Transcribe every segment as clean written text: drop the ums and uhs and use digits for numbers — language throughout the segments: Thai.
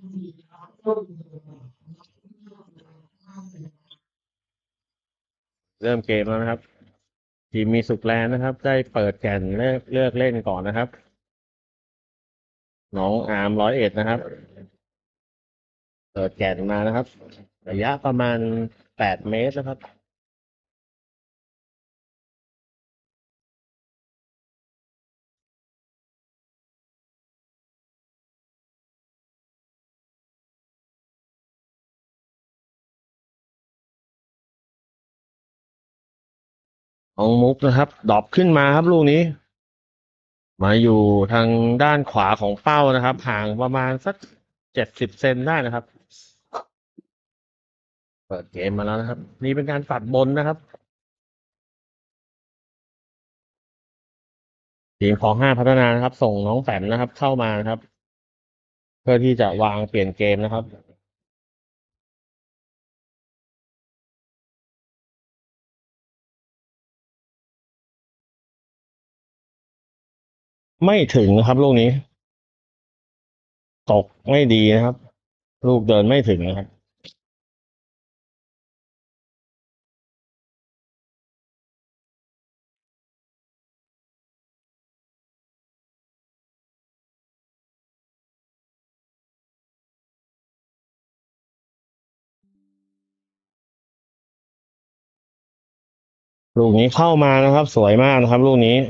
เริ่มเกมแล้วนะครับทีมมีสุขแลนด์นะครับได้เปิดแก่นเลือกเล่นก่อนนะครับน้องอาร์ม101นะครับเปิดแก่นมานะครับระยะประมาณ8 เมตรนะครับน้องมุกนะครับดรอปขึ้นมาครับลูกนี้มาอยู่ทางด้านขวาของเป้านะครับห่างประมาณสัก70 เซนได้นะครับเปิดเกมมาแล้วนะครับนี่เป็นการปัดบนนะครับทีมของห้าพัฒนานะครับส่งน้องแปมนะครับเข้ามานะครับเพื่อที่จะวางเปลี่ยนเกมนะครับไม่ถึงนะครับลูกนี้ตกไม่ดีนะครับลูกเดินไม่ถึงนะครับลูกนี้เข้ามานะครับสวยมากนะครับลูกนี้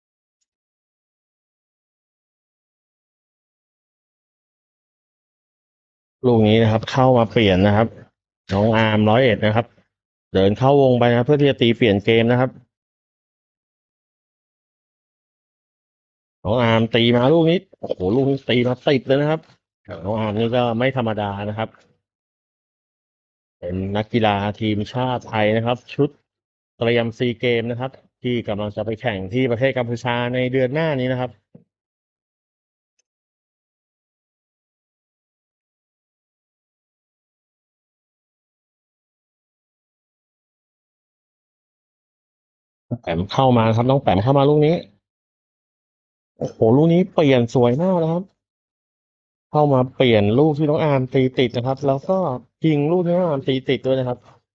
ลูกนี้นะครับเข้ามาเปลี่ยนนะครับน้องอาร์ม101นะครับเดินเข้าวงไปนะครับเพื่อที่จะตีเปลี่ยนเกมนะครับน้องอาร์มตีมาลูกนี้โอ้โหลูกนี้ตีมาติดเลยนะครับน้องอาร์มนี่ก็ไม่ธรรมดานะครับเป็นนักกีฬาทีมชาติไทยนะครับชุดเตรียมซีเกมนะครับที่กำลังจะไปแข่งที่ประเทศกัมพูชาในเดือนหน้านี้นะครับแปมเข้ามาครับน้องแปมเข้ามาลูกนี้โอ้โหลูกนี้เปลี่ยนสวยมากนะครับเข้ามาเปลี่ยนลูกที่น้องอาร์มตีติดนะครับแล้วก็ยิงลูกที่น้องอาร์มตีติดด้วยนะครับ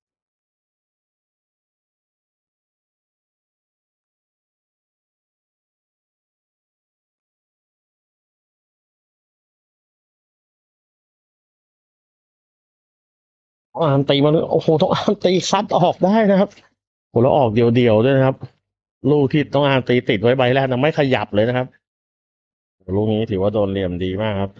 น้องอาร์มตีมาเลยโอ้โหน้องอาร์มตีซัดออกได้นะครับโอ้แล้วออกเดี่ยวๆด้วยนะครับลูกที่น้องอาร์มตีติดไว้ใบแรกนะไม่ขยับเลยนะครับลูกนี้ถือว่าโดนเหลี่ยมดีมากครับ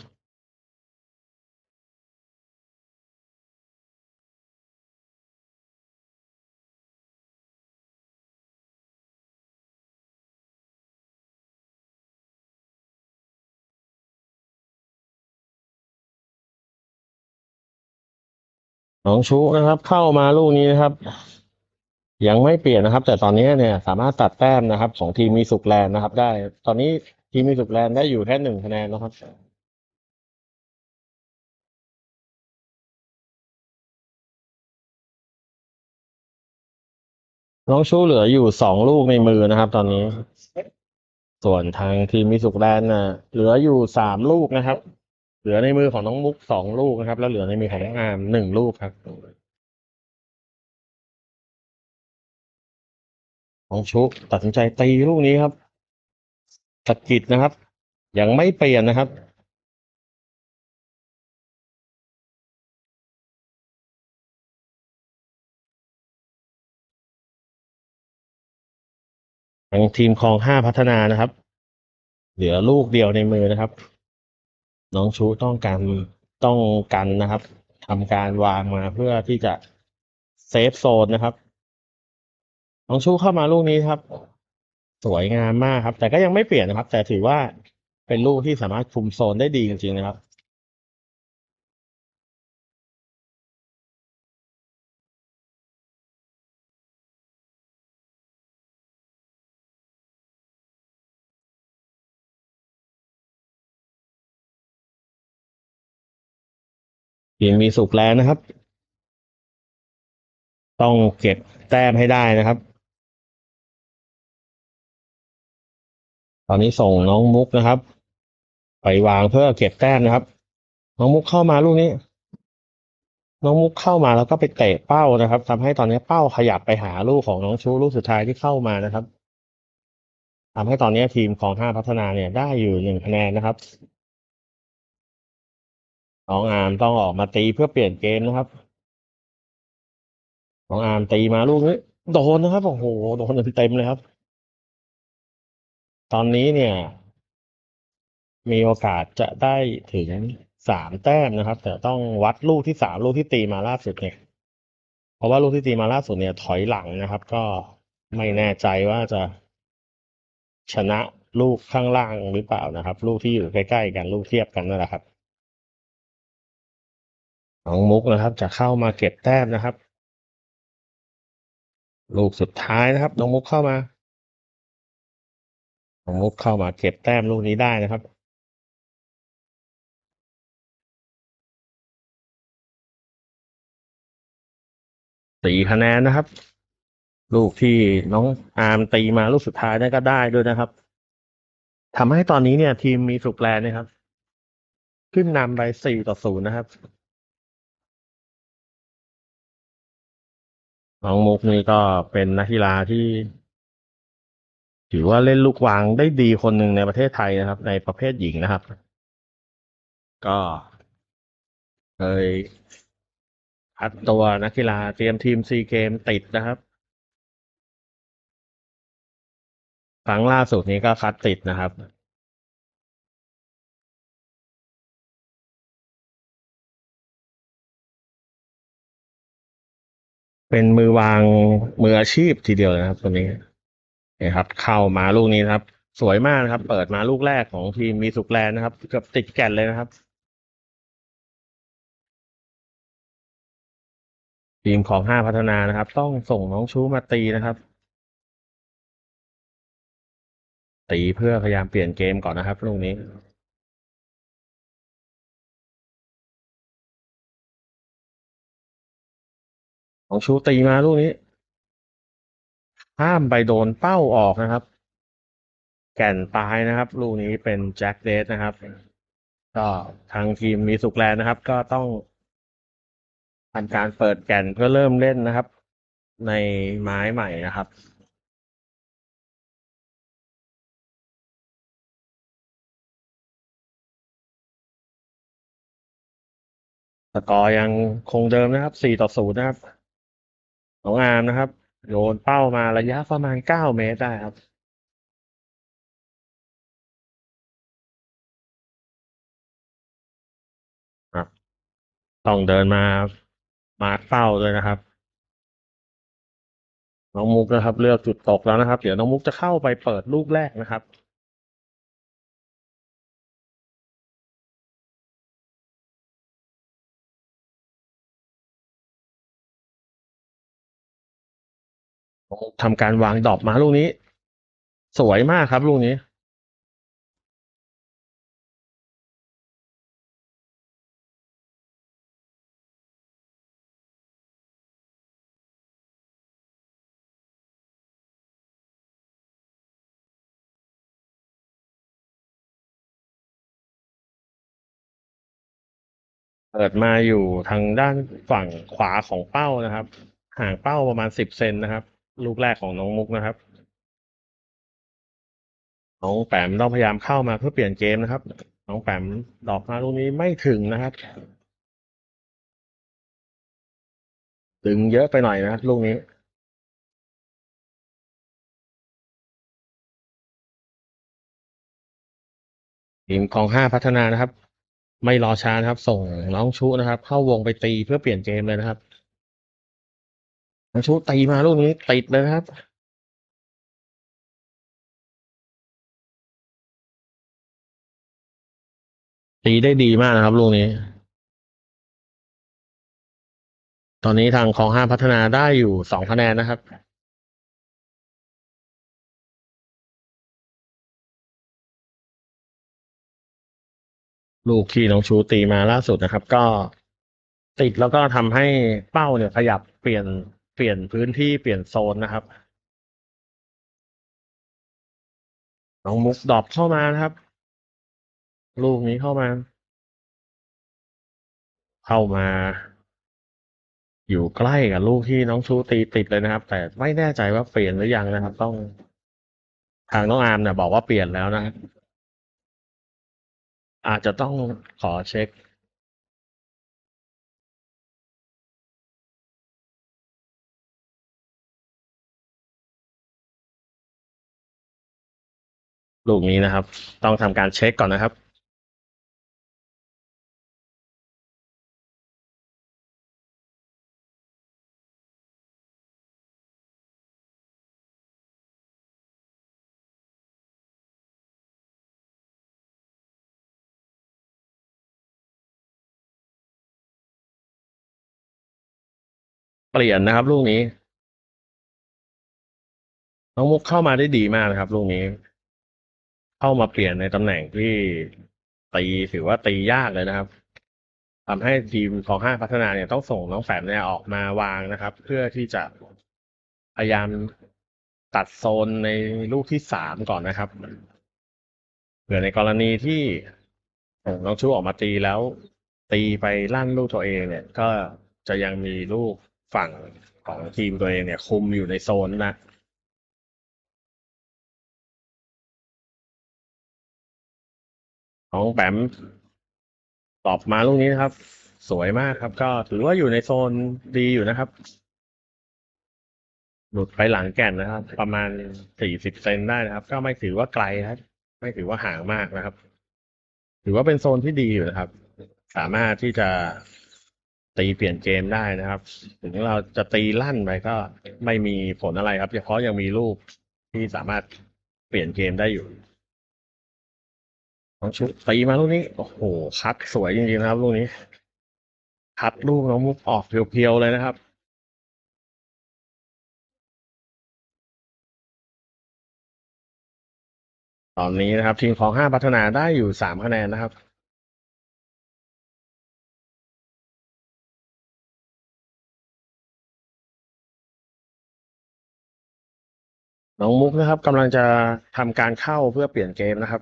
น้องชูนะครับเข้ามาลูกนี้นะครับยังไม่เปลี่ยนนะครับแต่ตอนนี้เนี่ยสามารถตัดแต้มนะครับของทีมมีสุขแลนด์นะครับได้ตอนนี้ทีมมีสุขแลนด์ได้อยู่แค่1 คะแนนนะครับน้องชูเหลืออยู่2 ลูกในมือนะครับตอนนี้ส่วนทางทีมมีสุขแลนด์น่ะเหลืออยู่3 ลูกนะครับเหลือในมือของน้องมุก2 ลูกนะครับแล้วเหลือในมือของน้องอาร์ม1 ลูกครับน้องชุตัดสินใจตีลูกนี้ครับสะกิดนะครับยังไม่เปลี่ยนนะครับทางทีมคลองห้าพัฒนานะครับเหลือลูกเดียวในมือนะครับน้องชูต้องกันนะครับทำการวางมาเพื่อที่จะเซฟโซนนะครับน้องชูเข้ามาลูกนี้ครับสวยงามมากครับแต่ก็ยังไม่เปลี่ยนนะครับแต่ถือว่าเป็นลูกที่สามารถคุมโซนได้ดีจริงๆนะครับทีมมีสุขแลนด์นะครับต้องเก็บแต้มให้ได้นะครับตอนนี้ส่งน้องมุกนะครับไปวางเพื่อเก็บแต้มนะครับน้องมุกเข้ามาลูกนี้น้องมุกเข้ามาแล้วก็ไปเตะเป้านะครับทำให้ตอนนี้เป้าขยับไปหาลูกของน้องชูลูกสุดท้ายที่เข้ามานะครับทำให้ตอนนี้ทีมของ5พัฒนาเนี่ยได้อยู่1 คะแนนนะครับน้องอาร์มต้องออกมาตีเพื่อเปลี่ยนเกมนะครับน้องอาร์มตีมาลูกนี้โดนนะครับโอ้โหโดนเต็มๆเลยครับตอนนี้เนี่ยมีโอกาสจะได้ถึง3 แต้มนะครับแต่ต้องวัดลูกที่3ลูกที่ตีมาล่าสุดเนี่ยเพราะว่าลูกที่ตีมาล่าสุดเนี่ยถอยหลังนะครับก็ไม่แน่ใจว่าจะชนะลูกข้างล่างหรือเปล่านะครับลูกที่อยู่ใกล้ๆกันลูกเทียบกันนั่นแหละครับน้องมุกนะครับจะเข้ามาเก็บแต้มนะครับลูกสุดท้ายนะครับน้องมุกเข้ามาน้องมุกเข้ามาเก็บแต้มลูกนี้ได้นะครับ4 คะแนนนะครับลูกที่น้องอาร์มตีมาลูกสุดท้ายนั่นก็ได้ด้วยนะครับทำให้ตอนนี้เนี่ยทีมมีสุขแลนด์นะครับขึ้นนำไป4-0นะครับน้องมุกนี่ก็เป็นนักกีฬาที่ถือว่าเล่นลูกวางได้ดีคนหนึ่งในประเทศไทยนะครับในประเภทหญิงนะครับก็เคยคัดตัวนักกีฬาเตรียมทีมซีเกมติดนะครับครั้งล่าสุดนี้ก็คัดติดนะครับเป็นมือวางมืออาชีพทีเดียวนะครับคนนี้เนี่ยครับเข้ามาลูกนี้นะครับสวยมากนะครับเปิดมาลูกแรกของทีมมีสุขแลนด์นะครับเกือบติดแก่นเลยนะครับทีมของ5พัฒนานะครับต้องส่งน้องชูมาตีนะครับตีเพื่อพยายามเปลี่ยนเกมก่อนนะครับลูกนี้น้องชูตีมาลูกนี้ห้ามไปโดนเป้าออกนะครับแก่นตายนะครับลูกนี้เป็นแจ็คเดสนะครับก็ทางทีมมีสุขแลนด์นะครับก็ต้องทำการเปิดแก่นเพื่อเริ่มเล่นนะครับในไม้ใหม่นะครับสกอร์ยังคงเดิมนะครับ4-0นะครับน้องอาร์มนะครับโยนเป้ามาระยะประมาณ9 เมตรได้ครับครับต้องเดินมามาร์คเป้าเลยนะครับน้องมุกนะครับเลือกจุดตกแล้วนะครับเดี๋ยวน้องมุกจะเข้าไปเปิดลูกแรกนะครับน้องมุกทำการวางดรอปมาลูกนี้สวยมากครับลูกนี้เปิดมาอยู่ทางด้านฝั่งขวาของเป้านะครับห่างเป้าประมาณ10 เซนนะครับลูกแรกของน้องมุกนะครับน้องแปมต้องพยายามเข้ามาเพื่อเปลี่ยนเกมนะครับน้องแปมดอกมาลูกนี้ไม่ถึงนะครับดึงเยอะไปหน่อยนะครับลูกนี้ทีมของ5พัฒนานะครับไม่รอช้านะครับส่งน้องชุนะครับเข้าวงไปตีเพื่อเปลี่ยนเกมเลยนะครับน้องชุตีมาลูกนี้ติดเลยนะครับตีได้ดีมากนะครับลูกนี้ตอนนี้ทางของ5พัฒนาได้อยู่2 คะแนนนะครับลูกที่น้องชูตีมาล่าสุดนะครับก็ติดแล้วก็ทำให้เป้าเนี่ยขยับเปลี่ยนพื้นที่เปลี่ยนโซนนะครับน้องมุกดรอปเข้ามานะครับลูกนี้เข้ามาเข้ามา อยู่ใกล้กับลูกที่น้องชูตีติดเลยนะครับ แต่ไม่แน่ใจว่าเปลี่ยนหรือยังนะครับ ต้องทางน้องอาร์มเนี่ยบอกว่าเปลี่ยนแล้วนะครับอาจจะต้องขอเช็คลูกนี้นะครับ ต้องทำการเช็คก่อนนะครับ เปลี่ยนนะครับลูกนี้น้องมุกเข้ามาได้ดีมากนะครับลูกนี้เข้ามาเปลี่ยนในตำแหน่งที่ตีถือว่าตียากเลยนะครับทำให้ทีมของห้าพัฒนาเนี่ยต้องส่งน้องแฝมเนี่ยออกมาวางนะครับ เพื่อที่จะพยายามตัดโซนในลูกที่สามก่อนนะครับเผื่อในกรณีที่น้องชูออกมาตีแล้วตีไปลั่นลูกตัวเองเนี่ยก็จะยังมีลูกฝั่งของทีมตัวเองเนี่ยคุมอยู่ในโซนนะของแปมตอบมาลูกนี้นะครับสวยมากครับก็ถือว่าอยู่ในโซนดีอยู่นะครับหลุดไปหลังแก่นนะครับประมาณ40 เซนได้นะครับก็ไม่ถือว่าไกลครับไม่ถือว่าห่างมากนะครับถือว่าเป็นโซนที่ดีอยู่นะครับสามารถที่จะตีเปลี่ยนเกมได้นะครับถึงเราจะตีลั่นไปก็ไม่มีผลอะไรครับเพราะยังมีลูกที่สามารถเปลี่ยนเกมได้อยู่น้องชุดตีมาลูกนี้โอ้โหคัดสวยจริงๆนะครับลูกนี้คัดลูกน้องมุกออกเพียวๆเลยนะครับตอนนี้นะครับทีมของห้าพัฒนาได้อยู่3 คะแนนนะครับน้องมุกนะครับกำลังจะทำการเข้าเพื่อเปลี่ยนเกมนะครับ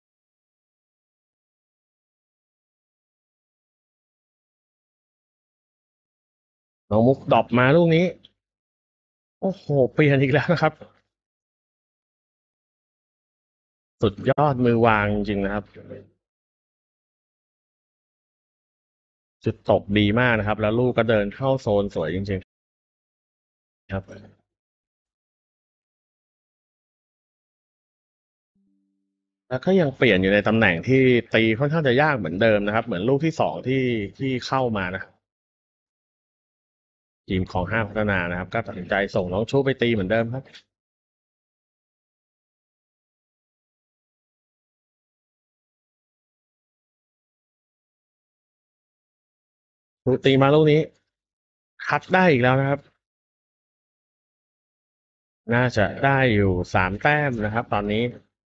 น้องมุกดรอปมาลูกนี้โอ้โหเปลี่ยนอีกแล้วนะครับสุดยอดมือวางจริงๆนะครับจุดตกดีมากนะครับแล้วลูกก็เดินเข้าโซนสวยจริงๆครับแล้วก็ยังเปลี่ยนอยู่ในตำแหน่งที่ตีค่อนข้างจะยากเหมือนเดิมนะครับเหมือนลูกที่สองที่เข้ามานะทีมของห้าพัฒนานะครับก็ตัดสินใจส่งน้องชูไปตีเหมือนเดิมครับชูตีมาลูกนี้คัดได้อีกแล้วนะครับน่าจะได้อยู่3 แต้มนะครับตอนนี้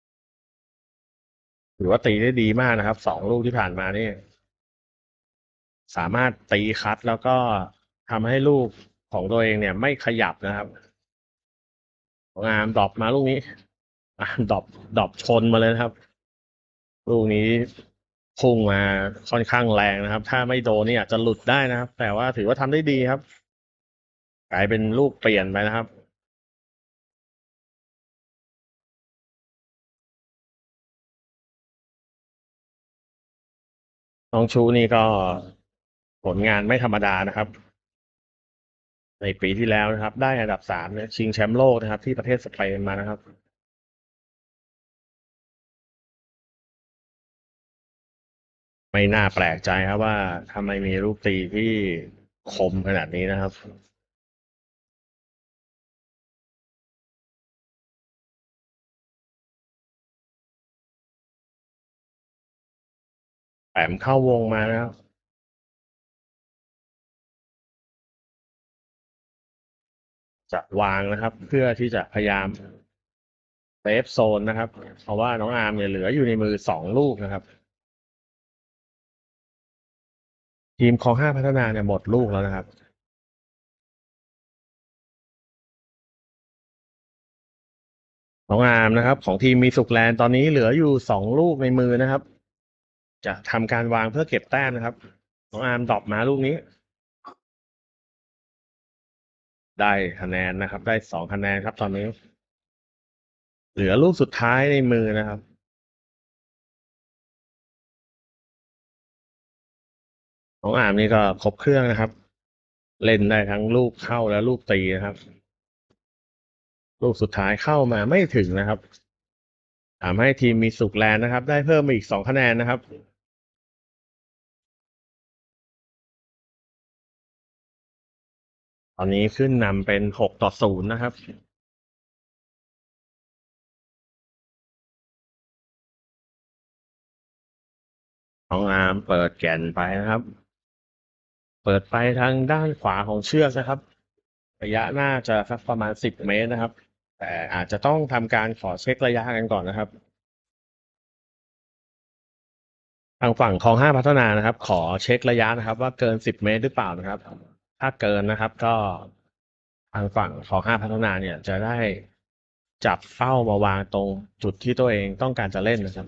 ถือว่าตีได้ดีมากนะครับ2 ลูกที่ผ่านมานี่สามารถตีคัดแล้วก็ทำให้ลูกของตัวเองเนี่ยไม่ขยับนะครับของอาร์มดรอปมาลูกนี้อาร์มดรอปชนมาเลยนะครับลูกนี้พุ่งมาค่อนข้างแรงนะครับถ้าไม่โดนนี่อาจจะหลุดได้นะครับแต่ว่าถือว่าทำได้ดีครับกลายเป็นลูกเปลี่ยนไปนะครับน้องชูนี่ก็ผลงานไม่ธรรมดานะครับในปีที่แล้วนะครับได้อันดับ3เนี่ยชิงแชมป์โลกนะครับที่ประเทศสเปนมานะครับไม่น่าแปลกใจครับว่าทำไมมีลูกตีที่คมขนาดนี้นะครับแปมเข้าวงมานะครับจะวางนะครับเพื่อที่จะพยายามเซฟโซนนะครับเพราะว่าน้องอาร์มเนี่ยเหลืออยู่ในมือ2 ลูกนะครับทีมของห้าพัฒนาเนี่ยหมดลูกแล้วนะครับน้องอาร์มนะครับของทีมมีสุขแลนด์ตอนนี้เหลืออยู่2 ลูกในมือนะครับจะทำการวางเพื่อเก็บแต้มนะครับน้องอาร์มดรอปมาลูกนี้ ได้คะแนนนะครับ ได้2 คะแนนครับตอนนี้ เหลือลูกสุดท้ายในมือนะครับน้องอาร์มนี่ก็ครบเครื่องนะครับ เล่นได้ทั้งลูกเข้าและลูกตีนะครับ ลูกสุดท้ายเข้ามาไม่ถึงนะครับทำให้ทีมมีสุขแลนด์นะครับ ได้เพิ่มมาอีก2 คะแนนนะครับ ตอนนี้ขึ้นนำเป็น6-0นะครับน้องอาร์มเปิดแก่นไปนะครับ เปิดไปทางด้านขวาของเชือกนะครับ ระยะน่าจะสักประมาณ10 เมตรนะครับ แต่อาจจะต้องทำการขอเช็คระยะกันก่อนนะครับ ทางฝั่งคลอง5พัฒนานะครับ ขอเช็คระยะนะครับว่าเกิน10 เมตรหรือเปล่านะครับ ถ้าเกินนะครับก็ทางฝั่งคลอง5พัฒนาเนี่ยจะได้จับเป้ามาวางตรงจุดที่ตัวเองต้องการจะเล่นนะครับ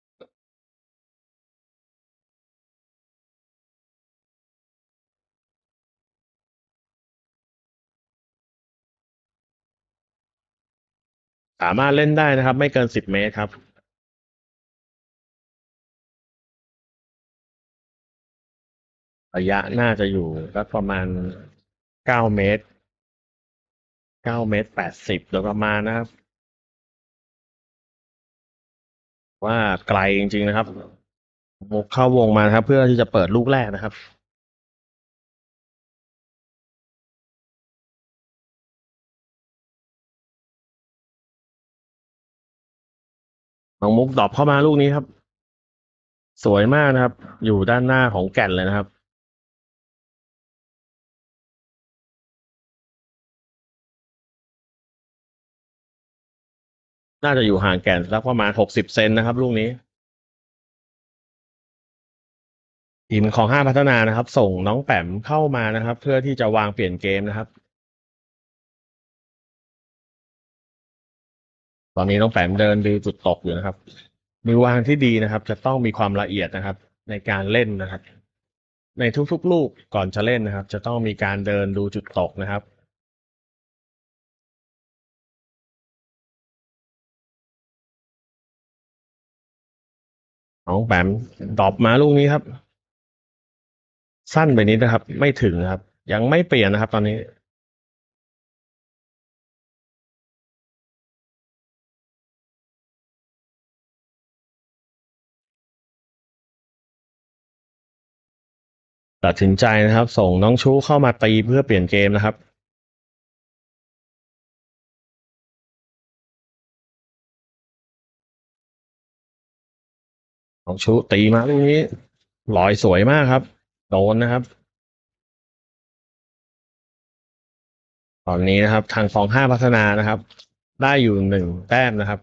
สามารถเล่นได้นะครับไม่เกิน10 เมตรครับระยะน่าจะอยู่ก็ประมาณ9 เมตร9.80 เมตรโดยประมาณนะครับว่าไกลจริงๆนะครับมุกเข้าวงมานะครับเพื่อที่จะเปิดลูกแรกนะครับน้องมุกดรอปเข้ามาลูกนี้ครับสวยมากนะครับอยู่ด้านหน้าของแก่นเลยนะครับน่าจะอยู่ห่างแก่นสักประมาณ60 เซนนะครับลูกนี้ทีมของ5พัฒนานะครับส่งน้องแปมเข้ามานะครับเพื่อที่จะวางเปลี่ยนเกมนะครับตอนนี้น้องแปมเดินดูจุดตกอยู่นะครับมือวางที่ดีนะครับจะต้องมีความละเอียดนะครับในการเล่นนะครับในทุกๆลูกก่อนจะเล่นนะครับจะต้องมีการเดินดูจุดตกนะครับน้องแปมดรอปมาลูกนี้ครับสั้นไปนิดนะครับไม่ถึงครับยังไม่เปลี่ยนนะครับตอนนี้ตัดสินใจนะครับส่งน้องชูเข้ามาตีเพื่อเปลี่ยนเกมนะครับน้องชูตีมาลูกนี้ลอยสวยมากครับโดนนะครับตอนนี้นะครับทางฟองห้าพัฒนานะครับได้อยู่1 แต้มนะครับ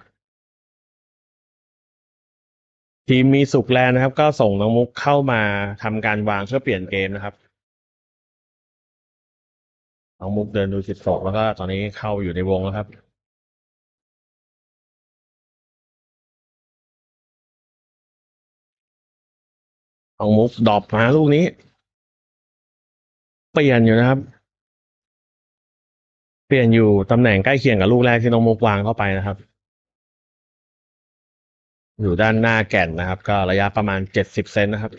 ทีมมีสุขแลนด์นะครับก็ส่งน้องมุกเข้ามาทำการวางเพื่อเปลี่ยนเกมนะครับน้องมุกเดินดูจุดตกแล้วก็ตอนนี้เข้าอยู่ในวงแล้วครับน้องมุกดรอปมาลูกนี้เปลี่ยนอยู่นะครับเปลี่ยนอยู่ตำแหน่งใกล้เคียงกับลูกแรกที่น้องมุกวางเข้าไปนะครับอยู่ด้านหน้าแก่นนะครับก็ระยะประมาณ70 เซนนะครับ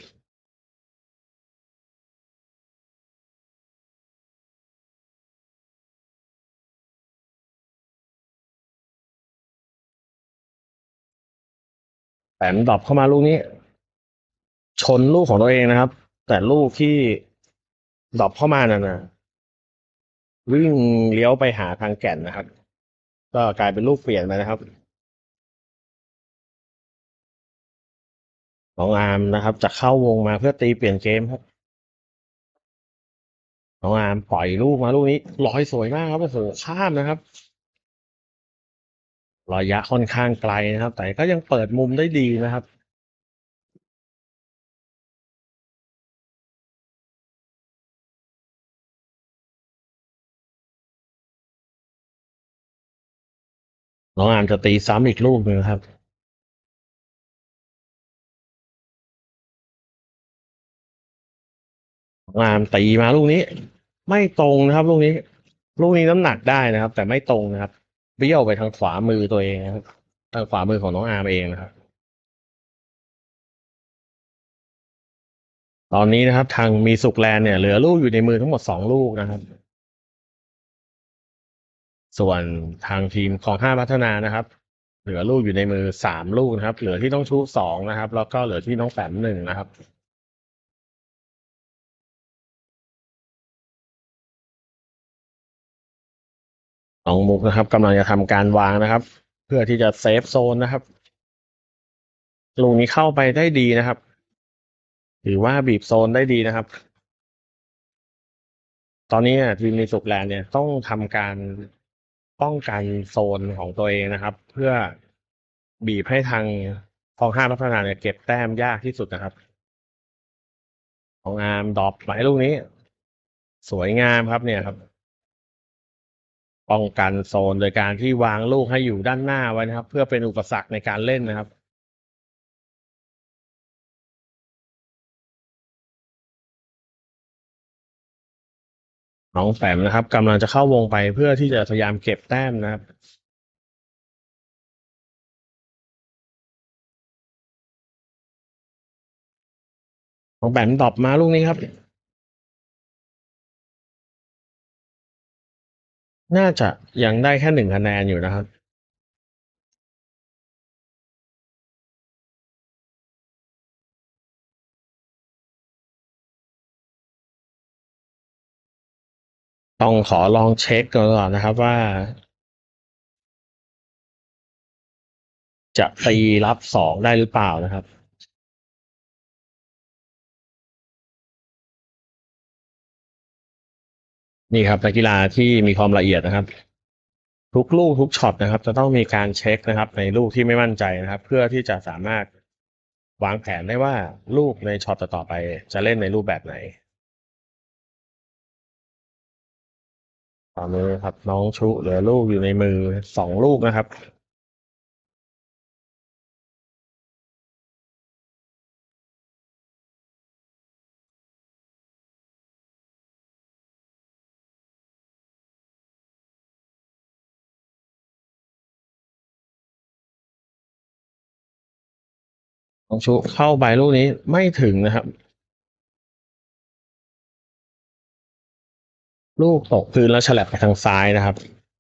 แต้มดรอปเข้ามาลูกนี้ชนลูกของตัวเองนะครับแต่ลูกที่ดรอปเข้ามานั่นนะวิ่งเลี้ยวไปหาทางแก่นนะครับก็กลายเป็นลูกเปลี่ยนไปนะครับน้องอาร์มนะครับจะเข้าวงมาเพื่อตีเปลี่ยนเกมครับน้องอาร์มปล่อยลูกมาลูกนี้ลอยสวยมากครับโอ้โหข้ามนะครับระยะค่อนข้างไกลนะครับแต่ก็ยังเปิดมุมได้ดีนะครับน้องอาร์มจะตีซ้ำอีกลูกหนึ่งครับงามตีมาลูกนี้ไม่ตรงนะครับลูกนี้ลูกนี้น้ำหนักได้นะครับแต่ไม่ตรงนะครับเบี้ยวไปทางขวามือตัวเองนะครับทางขวามือของน้องอาร์มเองนะครับตอนนี้นะครับทางมีสุขแลนด์เนี่ยเหลือลูกอยู่ในมือทั้งหมด2 ลูกนะครับส่วนทางทีมของห้าพัฒนานะครับเหลือลูกอยู่ในมือ3 ลูกนะครับเหลือที่ต้องชู2นะครับแล้วก็เหลือที่น้องแปม1นะครับน้องมุกนะครับกำลังจะทำการวางนะครับเพื่อที่จะเซฟโซนนะครับลูกนี้เข้าไปได้ดีนะครับถือว่าบีบโซนได้ดีนะครับ ตอนนี้ทีมในสุขแลนด์เนี่ยต้องทำการป้องกันโซนของตัวเองนะครับเพื่อบีบให้ทางคลองห้าพัฒนาเนี่ยเก็บแต้มยากที่สุดนะครับของอาร์มดรอปหมายลูกนี้สวยงามครับเนี่ยครับป้องกันโซนโดยการที่วางลูกให้อยู่ด้านหน้าไว้นะครับเพื่อเป็นอุปสรรคในการเล่นนะครับน้องแปมนะครับกำลังจะเข้าวงไปเพื่อที่จะพยายามเก็บแต้มนะครับน้องแปมดรอปมาลูกนี้ครับน่าจะยังได้แค่1 คะแนนอยู่นะครับ ต้องขอลองเช็คก่อนนะครับว่าจะตีรับ2ได้หรือเปล่านะครับนี่ครับนักกีฬาที่มีความละเอียดนะครับทุกลูกทุกช็อตนะครับจะต้องมีการเช็คนะครับในลูกที่ไม่มั่นใจนะครับเพื่อที่จะสามารถวางแผนได้ว่าลูกในช็อตต่อๆไปจะเล่นในรูปแบบไหนตอนนี้ครับน้องชุเหลือลูกอยู่ในมือ2 ลูกนะครับน้องชุเข้าไปลูกนี้ไม่ถึงนะครับลูกตกพื้นแล้วฉลับไปทางซ้ายนะครับ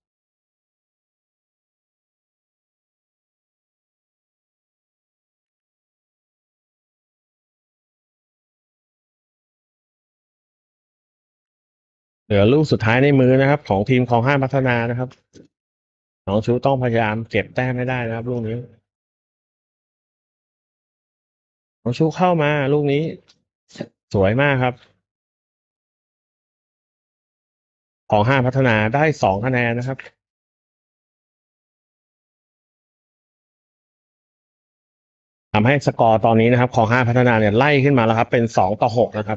เหลือลูกสุดท้ายในมือนะครับของทีมของห้าพัฒนานะครับน้องชูต้องพยายามเก็บแต้มให้ได้นะครับลูกนี้น้องชูเข้ามาลูกนี้สวยมากครับของห้าพัฒนาได้2 คะแนนนะครับทำให้สกอร์ตอนนี้นะครับของห้าพัฒนาเนี่ยไล่ขึ้นมาแล้วครับเป็น2-6นะครับ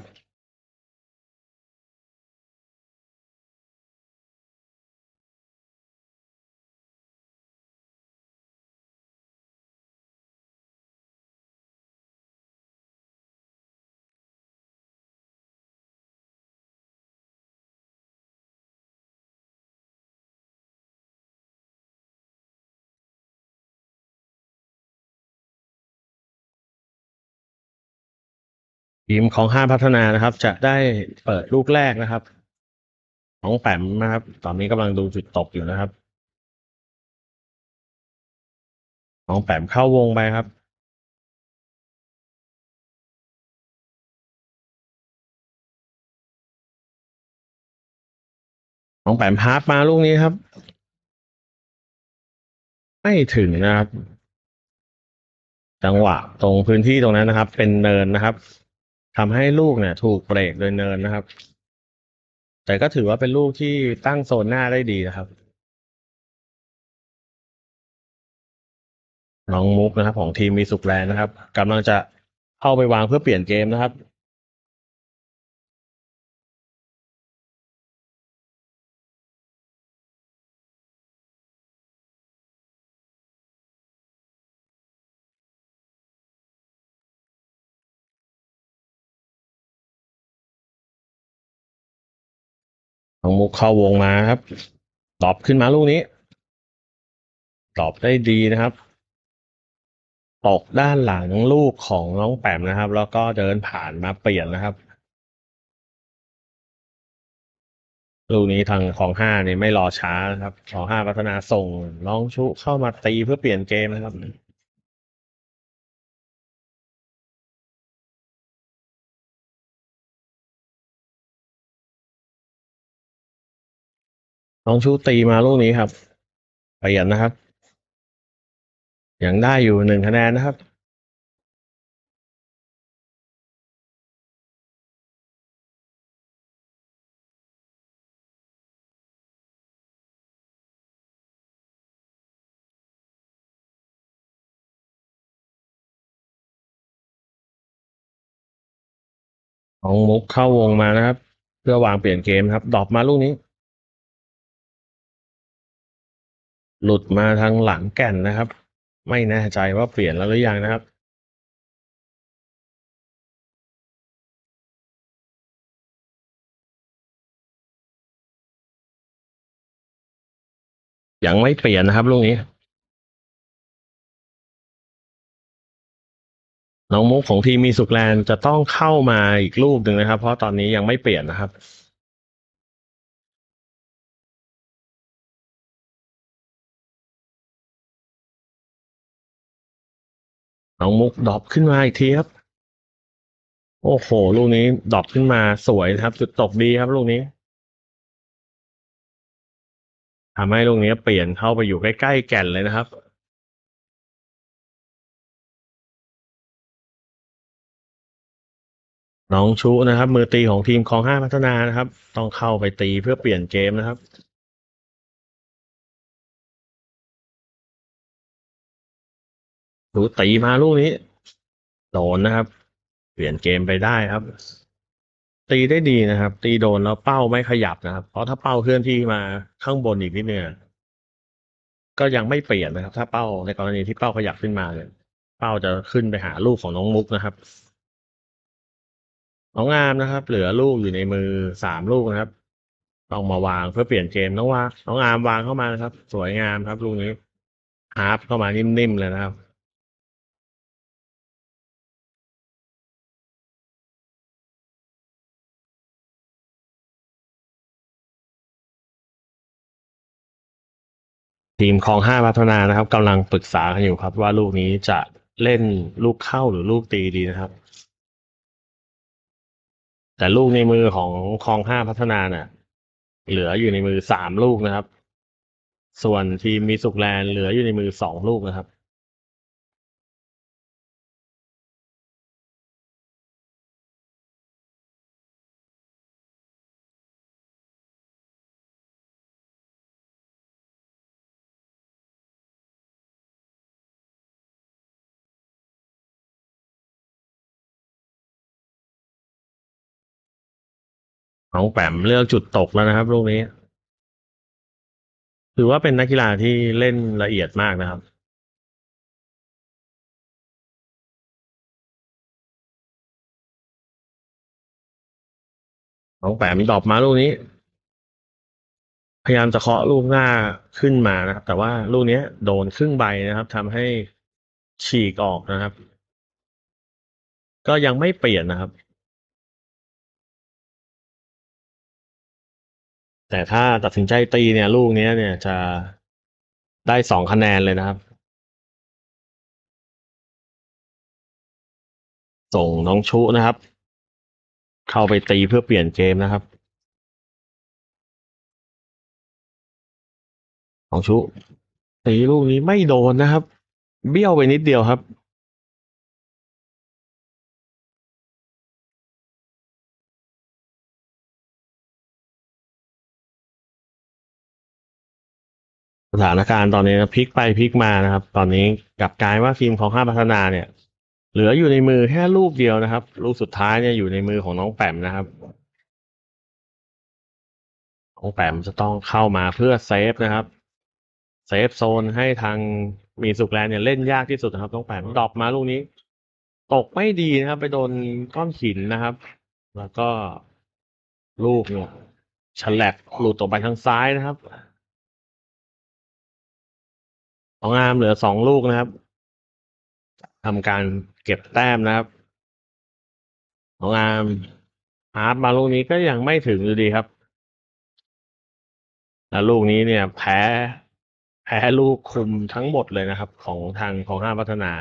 ทีมของห้าพัฒนานะครับจะได้เปิดลูกแรกนะครับน้องแปมนะครับตอนนี้กำลังดูจุดตกอยู่นะครับน้องแปมเข้าวงไปครับน้องแปมพาสมาลูกนี้ครับไม่ถึงนะครับ จังหวะตรงพื้นที่ตรงนั้นนะครับเป็นเนินนะครับทำให้ลูกเนี่ยถูกเบรกโดยเนินนะครับแต่ก็ถือว่าเป็นลูกที่ตั้งโซนหน้าได้ดีนะครับน้องมุกนะครับของทีมมีสุขแลนด์นะครับกำลังจะเข้าไปวางเพื่อเปลี่ยนเกมนะครับน้องมุกเข้าวงมาครับตอบขึ้นมาลูกนี้ตอบได้ดีนะครับตกด้านหลังลูกของน้องแปมนะครับแล้วก็เดินผ่านมาเปลี่ยนนะครับลูกนี้ทางของห้าเนี่ยไม่รอช้านะครับของห้าพัฒนาส่งน้องชุเข้ามาตีเพื่อเปลี่ยนเกมนะครับน้องชุตีมาลูกนี้ครับเปลี่ยนนะครับยังได้อยู่1 คะแนนนะครับน้องมุกเข้าวงมานะครับเพื่อวางเปลี่ยนเกมครับดรอปมาลูกนี้หลุดมาทางหลังแก่นนะครับไม่แน่ใจว่าเปลี่ยนแล้วหรือยังนะครับยังไม่เปลี่ยนนะครับลูกนี้ น้องมุกของทีมมีสุขแลนด์จะต้องเข้ามาอีกลูกหนึ่งนะครับเพราะตอนนี้ยังไม่เปลี่ยนนะครับน้องมุกดรอปขึ้นมาอีกทีครับโอ้โหลูกนี้ดรอปขึ้นมาสวยนะครับจุดตกดีครับลูกนี้ทำให้ลูกนี้เปลี่ยนเข้าไปอยู่ใกล้ๆแก่นเลยนะครับน้องชุนะครับมือตีของทีมคลองห้าพัฒนานะครับต้องเข้าไปตีเพื่อเปลี่ยนเกมนะครับดูตีมาลูกนี้โดนนะครับเปลี่ยนเกมไปได้ครับตีได้ดีนะครับตีโดนแล้วเป้าไม่ขยับนะครับเพราะถ้าเป้าเคลื่อนที่มาข้างบนอีกนิดเนี่ย ก็ยังไม่เปลี่ยนนะครับถ้าเป้าในกรณีที่เป้าขยับขึ้นมาเนี่ยเป้าจะขึ้นไปหาลูกของน้องมุกนะครับน้องอามนะครับเหลือลูกอยู่ในมือ3 ลูกนะครับต้องมาวางเพื่อเปลี่ยนเกมน้องอามวางเข้ามานะครับสวยงามครับลูกนี้ฮาร์ปเข้ามานิ่มๆเลยนะครับทีมคลองห้าพัฒนานะครับกำลังปรึกษากันอยู่ครับว่าลูกนี้จะเล่นลูกเข้าหรือลูกตีดีนะครับแต่ลูกในมือของคลองห้าพัฒนาเนี่ยเหลืออยู่ในมือ3 ลูกนะครับส่วนทีมมีสุขแลนด์เหลืออยู่ในมือ2 ลูกนะครับ น้องแปมเลือกจุดตกแล้วนะครับลูกนี้ถือว่าเป็นนักกีฬาที่เล่นละเอียดมากนะครับน้องแปมดรอปมาลูกนี้พยายามจะเคาะลูกหน้าขึ้นมานะครับแต่ว่าลูกนี้โดนครึ่งใบนะครับทำให้ฉีกออกนะครับก็ยังไม่เปลี่ยนนะครับแต่ถ้าตัดสินใจตีเนี่ยลูกนี้เนี่ยจะได้2 คะแนนเลยนะครับส่งน้องชุนะครับเข้าไปตีเพื่อเปลี่ยนเกมนะครับน้องชุตีลูกนี้ไม่โดนนะครับเบี้ยวไปนิดเดียวครับ สถานการณ์ตอนนี้พลิกไปพลิกมานะครับตอนนี้กลับกลายว่าทีมของห้าพัฒนาเนี่ยเหลืออยู่ในมือแค่ลูกเดียวนะครับลูกสุดท้ายเนี่ยอยู่ในมือของน้องแปมนะครับน้องแปมจะต้องเข้ามาเพื่อเซฟนะครับเซฟโซนให้ทางมีสุขแลนด์เนี่ยเล่นยากที่สุดนะครับน้องแปมดรอปมาลูกนี้ตกไม่ดีนะครับไปโดนก้อนหินนะครับแล้วก็ลูกเนี่ยฉลับหลุดออกไปทางซ้ายนะครับน้องอาร์มเหลือ2 ลูกนะครับทำการเก็บแต้มนะครับน้องอาร์มฮาร์ปมาลูกนี้ก็ยังไม่ถึงอยู่ดีครับแล้วลูกนี้เนี่ยแพ้ลูกคุมทั้งหมดเลยนะครับของทางของห้าพัฒนา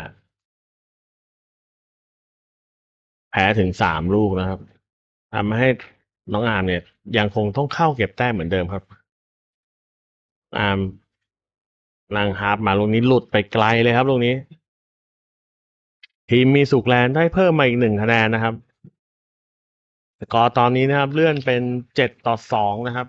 แพ้ถึง3 ลูกนะครับทำให้น้องอาร์มเนี่ยยังคงต้องเข้าเก็บแต้มเหมือนเดิมครับอาร์มนางฮาร์ปมาลูกนี้หลุดไปไกลเลยครับลูกนี้ทีมมีสุขแลนด์ได้เพิ่มมาอีก1 คะแนนนะครับสกอร์ตอนนี้นะครับเลื่อนเป็น7-2นะครับ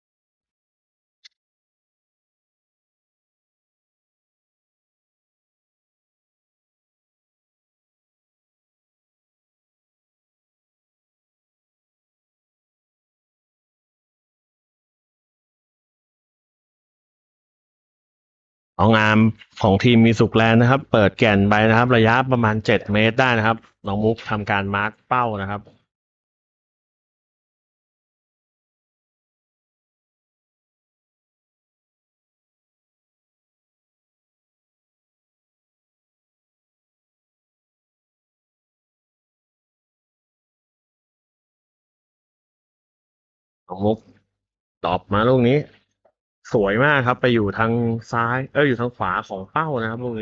น้องอาร์มของทีมมีสุขแลนด์นะครับเปิดแก่นไปนะครับระยะประมาณ7 เมตรได้นะครับน้องมุกทำการมาร์คเป้านะครับน้องมุกตอบมาลูกนี้สวยมากครับไปอยู่ทางซ้ายอยู่ทางขวาของเป้านะครับลูกนี้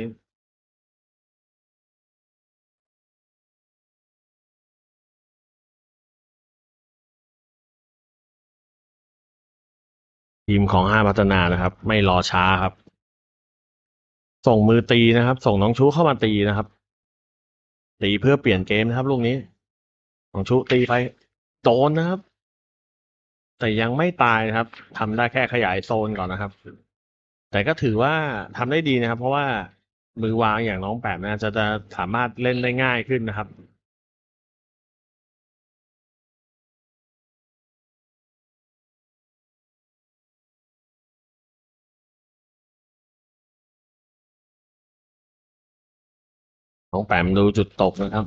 ทีมของห้าพัฒนานะครับไม่รอช้าครับส่งมือตีนะครับส่งน้องชูเข้ามาตีนะครับตีเพื่อเปลี่ยนเกมนะครับลูกนี้น้องชูตีไปโดนนะครับแต่ยังไม่ตายนะครับทำได้แค่ขยายโซนก่อนนะครับแต่ก็ถือว่าทำได้ดีนะครับเพราะว่ามือวางอย่างน้องแปมนะจะสามารถเล่นได้ง่ายขึ้นนะครับน้องแปมดูจุดตกนะครับ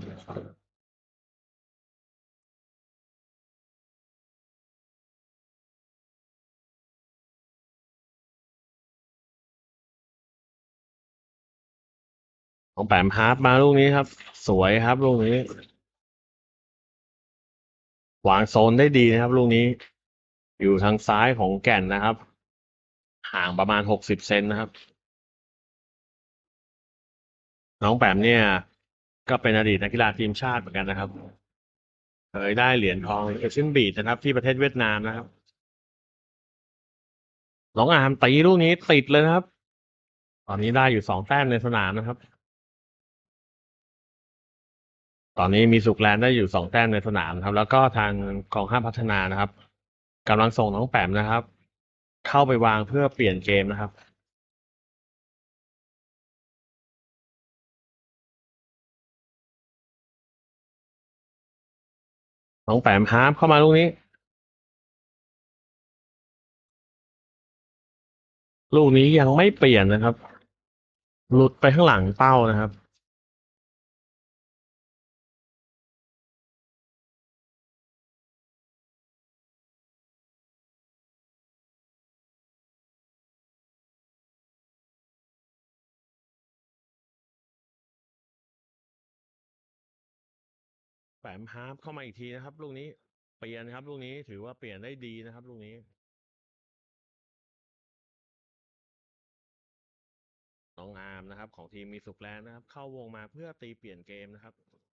น้องแปมฮาร์ปมาลูกนี้ครับสวยครับลูกนี้วางโซนได้ดีนะครับลูกนี้อยู่ทางซ้ายของแก่นนะครับห่างประมาณ60 เซนนะครับน้องแปมเนี่ยก็เป็นอดีตนักกีฬาทีมชาติเหมือนกันนะครับเคยได้เหรียญทองเอเชียนบีดนะครับที่ประเทศเวียดนามนะครับน้องอาร์มตีลูกนี้ติดเลยนะครับตอนนี้ได้อยู่2 แต้มในสนามนะครับตอนนี้มีสุขแลนด์ได้อยู่2 แต้มในสนามครับแล้วก็ทางกองห้าพัฒนานะครับกำลังส่งน้องแปมนะครับเข้าไปวางเพื่อเปลี่ยนเกมนะครับน้องแปมฮาร์ปเข้ามาลูกนี้ลูกนี้ยังไม่เปลี่ยนนะครับหลุดไปข้างหลังเป้านะครับแปมฮาร์ปเข้ามาอีกทีนะครับลูกนี้เปลี่ยนครับลูกนี้ถือว่าเปลี่ยนได้ดีนะครับลูกนี้น้องอาร์มนะครับของทีมมีสุขแลนด์นะครับเข้าวงมาเพื่อตีเปลี่ยนเกมนะครับ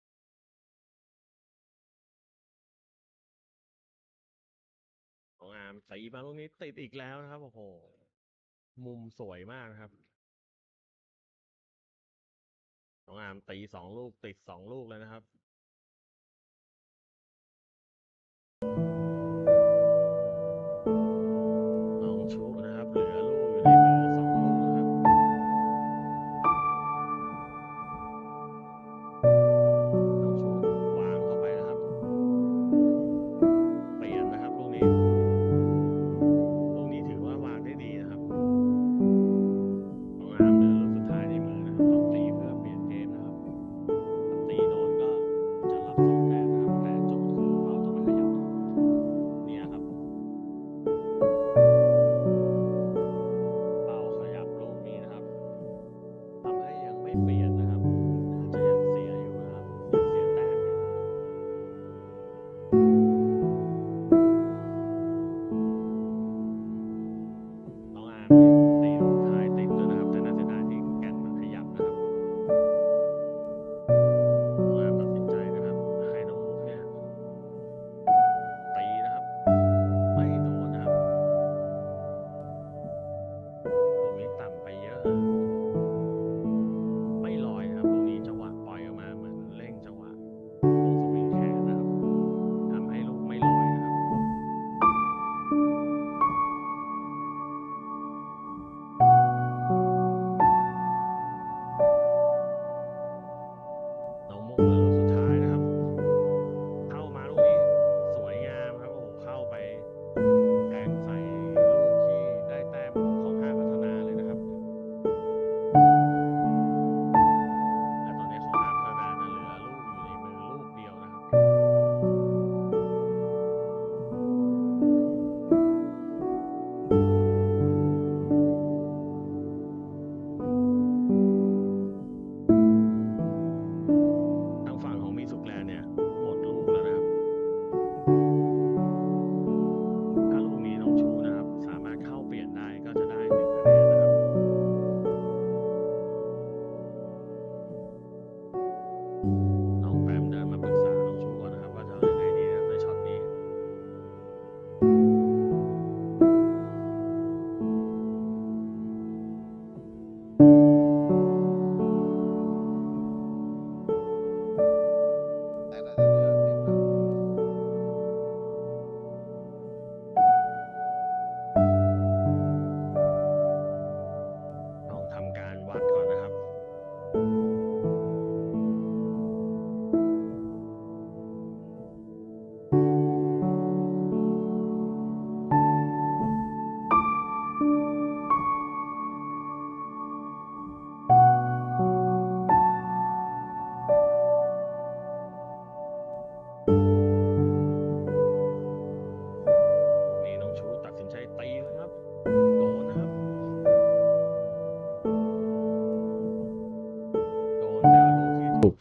น้องอาร์มตีมาลูกนี้ติดอีกแล้วนะครับโอ้โหมุมสวยมากนะครับน้องอาร์มตี2 ลูกติด2 ลูกเลยนะครับน้องชุนะครับเหลือลูกอยู่ในมือ2 ลูกนะครับน้องชุวางเข้าไปนะครับเปลี่ยนนะครับลูกนี้ลูกนี้ถือว่าวางได้ดีนะครับน้องอาร์มเหลือลูกสุดท้ายในมือนะครับต้องตีเพื่อเปลี่ยนเกมนะครับถ้าตีโดนก็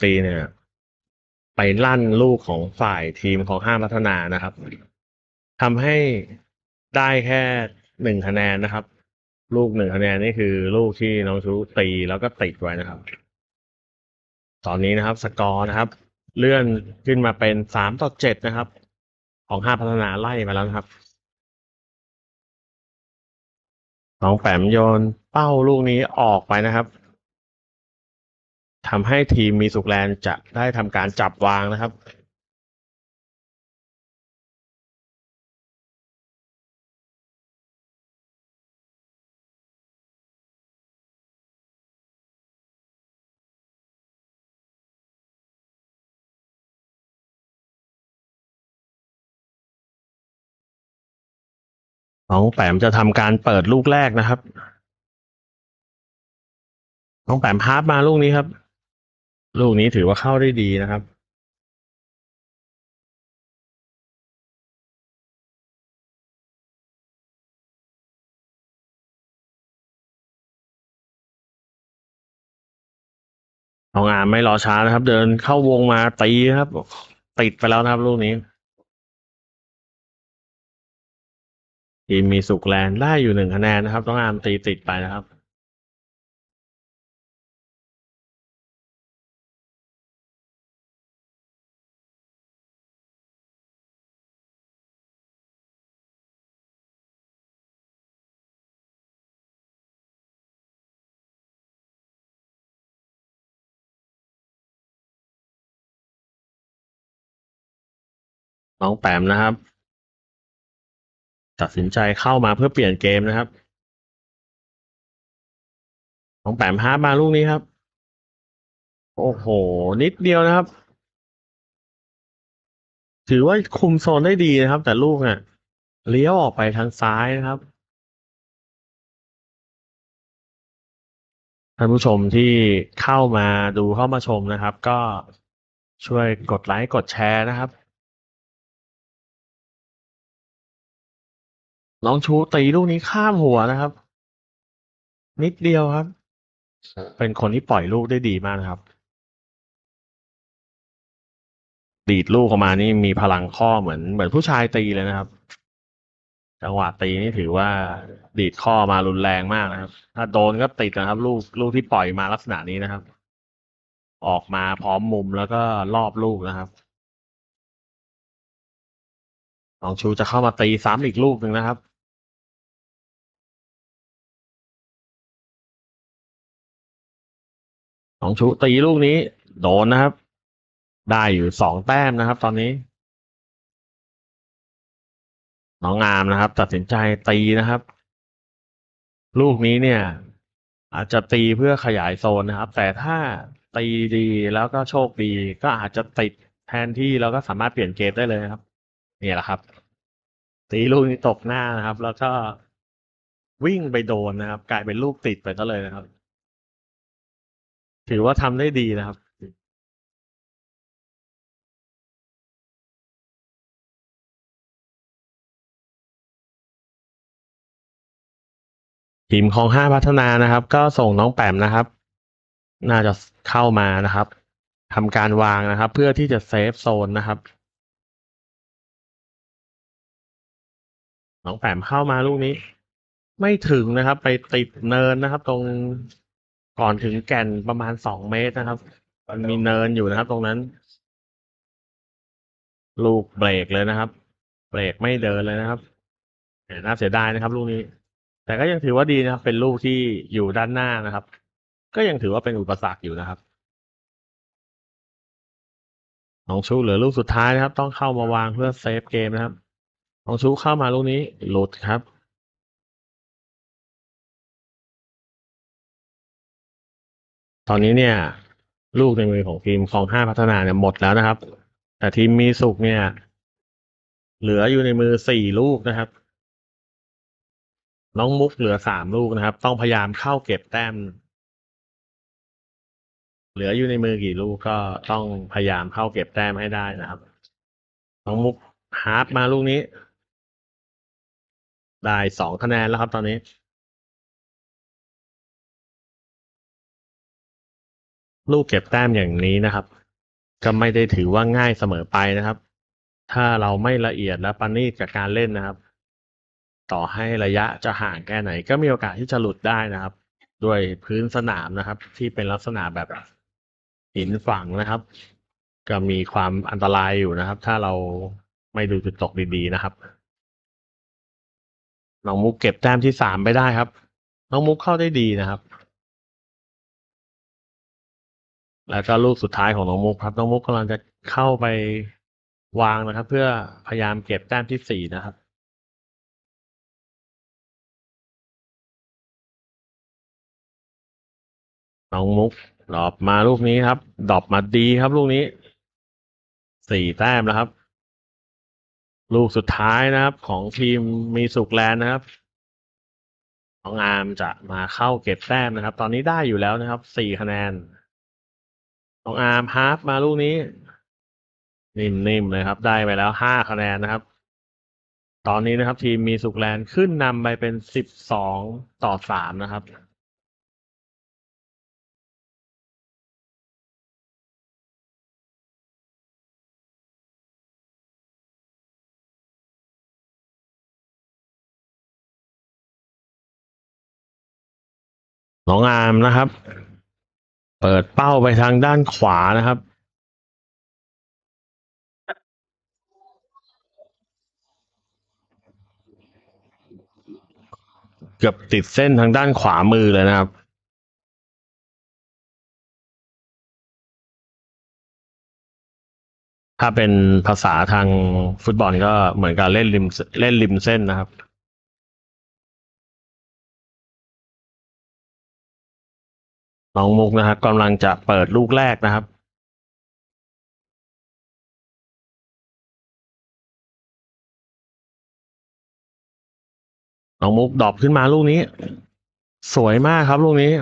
ตีเนี่ย ไปลั่นลูกของฝ่ายทีมของห้าพัฒนานะครับทำให้ได้แค่1 คะแนนนะครับ ลูก1 คะแนนนี่คือลูกที่น้องชูตีแล้วก็ติดไว้นะครับ ตอนนี้นะครับ สกอร์นะครับ เลื่อนขึ้นมาเป็น3-7นะครับ ของห้าพัฒนาไล่มาแล้วนะครับน้องแปมโยนเป้าลูกนี้ออกไปนะครับทำให้ทีมมีสุขแลนด์จะได้ทำการจับวางนะครับน้องแปมจะทำการเปิดลูกแรกนะครับน้องแปมพาสมาลูกนี้ครับ ลูกนี้ถือว่าเข้าได้ดีนะครับน้องอาร์มไม่รอช้านะครับ เดินเข้าวงมาตีครับติดไปแล้วนะครับลูกนี้ทีมมีสุขแลนด์ได้อยู่1 คะแนนนะครับน้องอาร์มตีติดไปนะครับน้องแปมนะครับตัดสินใจเข้ามาเพื่อเปลี่ยนเกมนะครับน้องแปมพาสมาลูกนี้ครับโอ้โหนิดเดียวนะครับถือว่าคุมโซนได้ดีนะครับ แต่ลูกเนี่ยเลี้ยวออกไปทางซ้ายนะครับท่านผู้ชมที่เข้ามาดูเข้ามาชมนะครับ ก็ช่วยกดไลค์กดแชร์นะครับน้องชูตีลูกนี้ข้ามหัวนะครับนิดเดียวครับเป็นคนที่ปล่อยลูกได้ดีมากนะครับดีดลูกออกมานี่มีพลังข้อเหมือนผู้ชายตีเลยนะครับจังหวะตีนี่ถือว่าดีดข้อมารุนแรงมากนะครับถ้าโดนก็ติดนะครับลูกที่ปล่อยมาลักษณะนี้นะครับออกมาพร้อมมุมแล้วก็รอบลูกนะครับน้องชูจะเข้ามาตีซ้ำอีกลูกหนึ่งนะครับน้องชูตีลูกนี้โดนนะครับได้อยู่2 แต้มนะครับตอนนี้น้องงามนะครับตัดสินใจตีนะครับลูกนี้เนี่ยอาจจะตีเพื่อขยายโซนนะครับแต่ถ้าตีดีแล้วก็โชคดีก็อาจจะติดแทนที่แล้วก็สามารถเปลี่ยนเกมได้เลยนะครับนี่แหละครับตีลูกนี้ตกหน้านะครับแล้วก็วิ่งไปโดนนะครับกลายเป็นลูกติดไปซะเลยนะครับถือว่าทำได้ดีนะครับทีมของห้าพัฒนานะครับก็ส่งน้องแปมนะครับน่าจะเข้ามานะครับทำการวางนะครับเพื่อที่จะเซฟโซนนะครับน้องแปมเข้ามาลูกนี้ไม่ถึงนะครับไปติดเนินนะครับตรงก่อนถึงแก่นประมาณ2 เมตรนะครับมันมีเนินอยู่นะครับตรงนั้นลูกเบรกเลยนะครับเบรกไม่เดินเลยนะครับน่าเสียดายนะครับลูกนี้แต่ก็ยังถือว่าดีนะครับเป็นลูกที่อยู่ด้านหน้านะครับก็ยังถือว่าเป็นอุปสรรคอยู่นะครับน้องชูเหลือลูกสุดท้ายนะครับต้องเข้ามาวางเพื่อเซฟเกมนะครับน้องชูเข้ามาลูกนี้หลุดครับตอนนี้เนี่ยลูกในมือของทีมคลองห้าพัฒนาเนี่ยหมดแล้วนะครับแต่ทีมมีสุขเนี่ยเหลืออยู่ในมือ4 ลูกนะครับน้องมุกเหลือ3 ลูกนะครับต้องพยายามเข้าเก็บแต้มเหลืออยู่ในมือกี่ลูกก็ต้องพยายามเข้าเก็บแต้มให้ได้นะครับน้องมุกฮาร์ปมาลูกนี้ได้2 คะแนนแล้วครับตอนนี้ลูกเก็บแต้มอย่างนี้นะครับก็ไม่ได้ถือว่าง่ายเสมอไปนะครับถ้าเราไม่ละเอียดและประณีตกับการเล่นนะครับต่อให้ระยะจะห่างแค่ไหนก็มีโอกาสที่จะหลุดได้นะครับด้วยพื้นสนามนะครับที่เป็นลักษณะแบบหินฝังนะครับก็มีความอันตรายอยู่นะครับถ้าเราไม่ดูจุดตกดีๆนะครับน้องมุกเก็บแต้มที่3ไปได้ครับน้องมุกเข้าได้ดีนะครับ แล้วก็ลูกสุดท้ายของน้องมุกครับน้องมุกกำลังจะเข้าไปวางนะครับเพื่อพยายามเก็บแต้มที่4นะครับน้องมุกดรอปมาลูกนี้ครับดรอปมาดีครับลูกนี้4 แต้มแล้วครับลูกสุดท้ายนะครับของทีมมีสุขแลนด์นะครับน้องอาร์มจะมาเข้าเก็บแต้มนะครับตอนนี้ได้อยู่แล้วนะครับ4 คะแนนน้องอาร์มฮาร์ฟมาลูกนี้นิ่มๆเลยครับได้ไปแล้ว5 คะแนนนะครับตอนนี้นะครับทีมมีสุขแลนด์ขึ้นนำไปเป็น12-3นะครับ น้องอาร์มนะครับเปิดเป้าไปทางด้านขวานะครับเกือบติดเส้นทางด้านขวามือเลยนะครับถ้าเป็นภาษาทางฟุตบอลก็เหมือนกับเล่นริมเส้นนะครับน้องมุกนะครับกำลังจะเปิดลูกแรกนะครับน้องมุกดรอปขึ้นมาลูกนี้สวยมากครับลูกนี้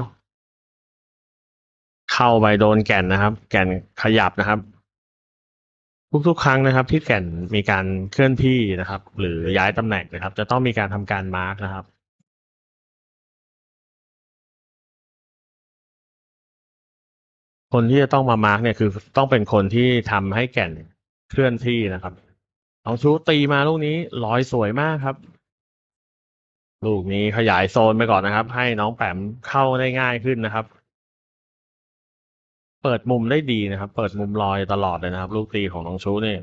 เข้าไปโดนแก่นนะครับแก่นขยับนะครับทุกๆครั้งนะครับที่แก่นมีการเคลื่อนที่นะครับหรือย้ายตำแหน่งนะครับจะต้องมีการทำการมาร์กนะครับ คนที่จะต้องมามาร์กเนี่ยคือต้องเป็นคนที่ทำให้แก่นเคลื่อนที่นะครับน้องชูตีมาลูกนี้ลอยสวยมากครับลูกนี้ขยายโซนไปก่อนนะครับให้น้องแปมเข้าได้ง่ายขึ้นนะครับเปิดมุมได้ดีนะครับเปิดมุมลอยตลอดเลยนะครับลูกตีของน้องชูเนี่ย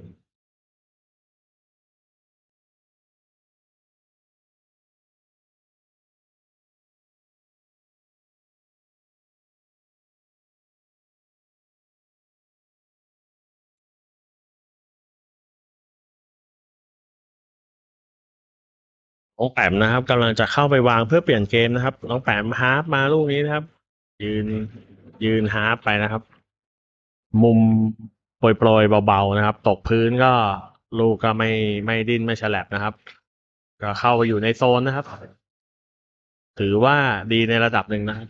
น้องแปมนะครับกำลังจะเข้าไปวางเพื่อเปลี่ยนเกมนะครับน้องแปมฮาร์ฟมาลูกนี้นะครับยืนยืนฮาร์ฟไปนะครับมุมโปรยๆเบาๆนะครับตกพื้นก็ลูกก็ไม่ดิ้นไม่ฉลับนะครับ ก็เข้าไปอยู่ในโซนนะครับถือว่าดีในระดับหนึ่งนะครับ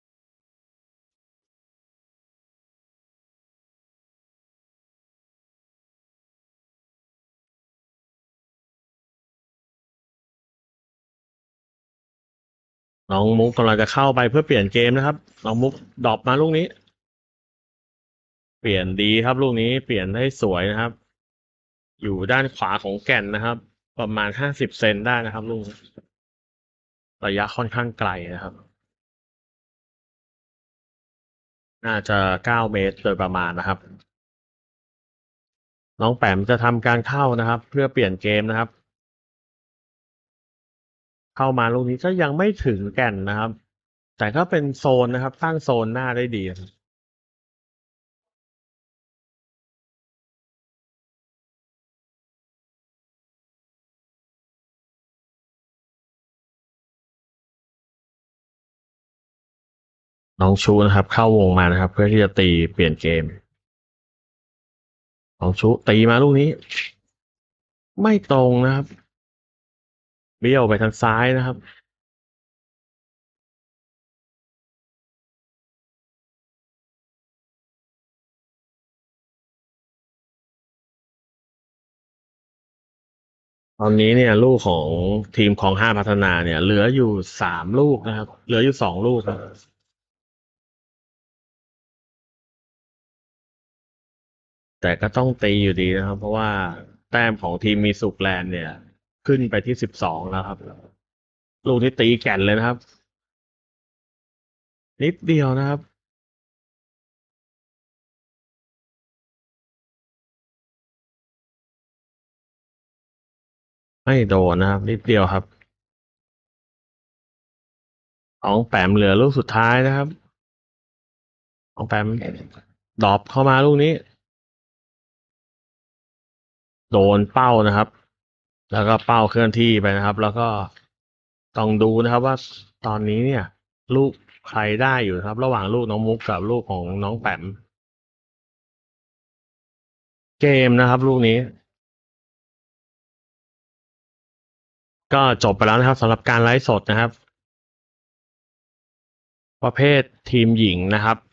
น้องมุกกำลังจะเข้าไปเพื่อเปลี่ยนเกมนะครับน้องมุกดรอปมาลูกนี้เปลี่ยนดีครับลูกนี้เปลี่ยนได้สวยนะครับอยู่ด้านขวาของแก่นนะครับประมาณ50 เซนได้นะครับลูกระยะค่อนข้างไกลนะครับน่าจะ9 เมตรโดยประมาณนะครับน้องแปมจะทำการเข้านะครับเพื่อเปลี่ยนเกมนะครับเข้ามาลูกนี้ก็ยังไม่ถึงแก่นนะครับแต่ก็เป็นโซนนะครับตั้งโซนหน้าได้ดีครับ น้องชูนะครับเข้าวงมานะครับเพื่อที่จะตีเปลี่ยนเกมน้องชูตีมาลูกนี้ไม่ตรงนะครับเบี้ยวไปทางซ้ายนะครับตอนนี้เนี่ยลูกของทีมของ5พัฒนาเนี่ยเหลืออยู่3 ลูกนะครับเหลืออยู่2 ลูกครับแต่ก็ต้องตีอยู่ดีนะครับ เพราะว่าแต้มของทีมมีสุขแลนด์เนี่ย ขึ้นไปที่12แล้วครับ ลูกนี้ตีแก่นเลยนะครับ นิดเดียวนะครับ ไม่โดนนะครับ นิดเดียวครับอ๋องแปมเหลือลูกสุดท้ายนะครับอ๋องแปมดรอปเข้ามาลูกนี้ โดนเป้านะครับ แล้วก็เป้าเคลื่อนที่ไปนะครับ แล้วก็ต้องดูนะครับว่าตอนนี้เนี่ย ลูกใครได้อยู่นะครับ ระหว่างลูกน้องมุกกับลูกของน้องแปมเกมนะครับลูกนี้ ก็จบไปแล้วนะครับสำหรับการไลฟ์สดนะครับ ประเภททีมหญิงนะครับ